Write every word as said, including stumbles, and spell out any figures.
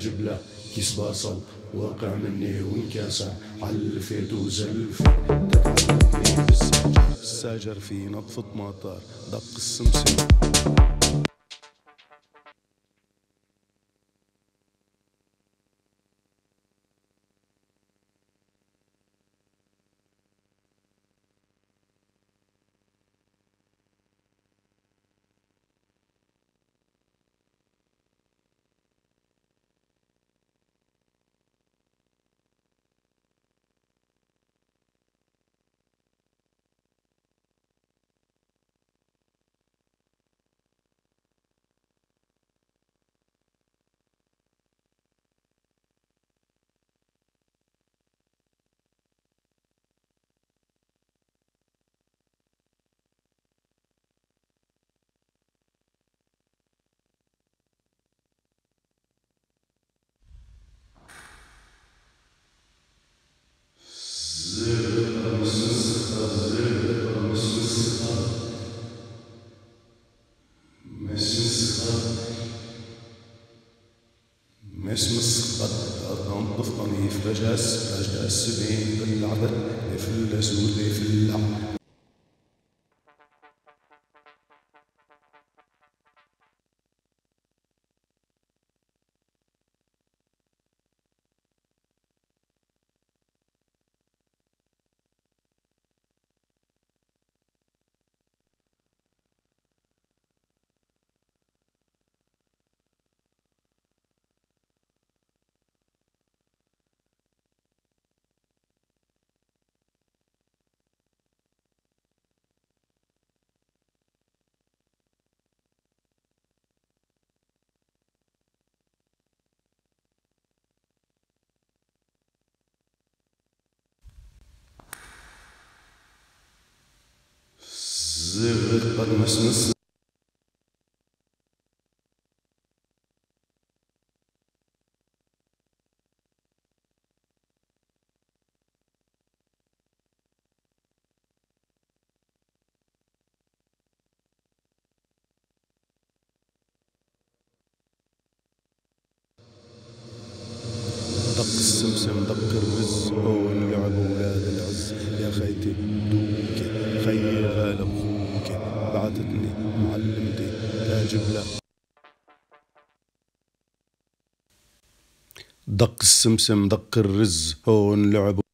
اجيب له كيس بصل وقع مني وانكسر علفت وزلف تتعلقني بالسجر السجر في نطفة مطر دق السمسم. اسم السقط أنظف نظيف رجس رجس بين بالعدد يفلس ويفلع. زغط قد مسمس دق السمسم دق الرز هون لعب ولاد العز يا خيتي بدوكي خيي غالب خوكي بعتتني معلمتي تاجب له. دق السمسم دق الرز هون لعب